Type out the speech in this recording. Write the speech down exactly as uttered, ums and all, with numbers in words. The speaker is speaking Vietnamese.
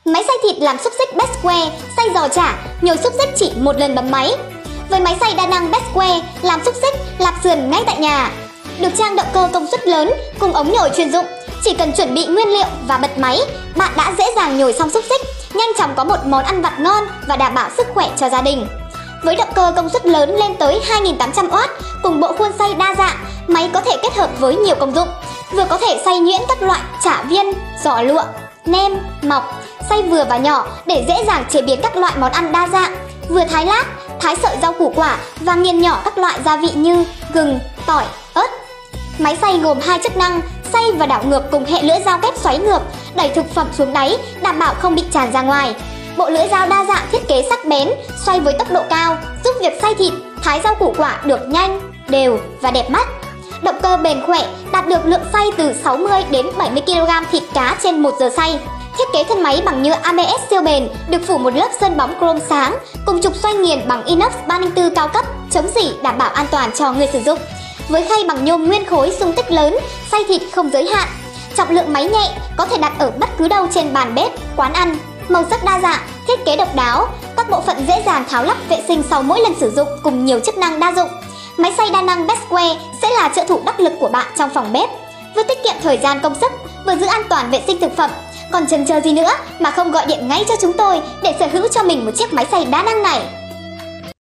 Máy xay thịt làm xúc xích Bestware, xay giò chả, nhồi xúc xích chỉ một lần bấm máy. Với máy xay đa năng Bestware, làm xúc xích, lạp sườn ngay tại nhà. Được trang động cơ công suất lớn cùng ống nhồi chuyên dụng, chỉ cần chuẩn bị nguyên liệu và bật máy, bạn đã dễ dàng nhồi xong xúc xích, nhanh chóng có một món ăn vặt ngon và đảm bảo sức khỏe cho gia đình. Với động cơ công suất lớn lên tới hai nghìn tám trăm oát cùng bộ khuôn xay đa dạng, máy có thể kết hợp với nhiều công dụng. Vừa có thể xay nhuyễn các loại chả viên, giò lụa, nem, mọc, xay vừa và nhỏ để dễ dàng chế biến các loại món ăn đa dạng, vừa thái lát, thái sợi rau củ quả và nghiền nhỏ các loại gia vị như gừng, tỏi, ớt. Máy xay gồm hai chức năng, xay và đảo ngược cùng hệ lưỡi dao kép xoáy ngược, đẩy thực phẩm xuống đáy, đảm bảo không bị tràn ra ngoài. Bộ lưỡi dao đa dạng thiết kế sắc bén, xoay với tốc độ cao, giúp việc xay thịt, thái rau củ quả được nhanh, đều và đẹp mắt. Động cơ bền khỏe, đạt được lượng xay từ sáu mươi đến bảy mươi ki lô gam thịt cá trên một giờ xay. Thiết kế thân máy bằng nhựa a bê ét siêu bền, được phủ một lớp sơn bóng chrome sáng, cùng trục xoay nghiền bằng inox ba không bốn cao cấp, chống rỉ đảm bảo an toàn cho người sử dụng. Với khay bằng nhôm nguyên khối dung tích lớn, xay thịt không giới hạn. Trọng lượng máy nhẹ, có thể đặt ở bất cứ đâu trên bàn bếp, quán ăn. Màu sắc đa dạng, thiết kế độc đáo, các bộ phận dễ dàng tháo lắp vệ sinh sau mỗi lần sử dụng cùng nhiều chức năng đa dụng. Máy xay đa năng Bestware sẽ là trợ thủ đắc lực của bạn trong phòng bếp, vừa tiết kiệm thời gian công sức, vừa giữ an toàn vệ sinh thực phẩm. Còn chần chờ gì nữa mà không gọi điện ngay cho chúng tôi để sở hữu cho mình một chiếc máy xay đa năng này.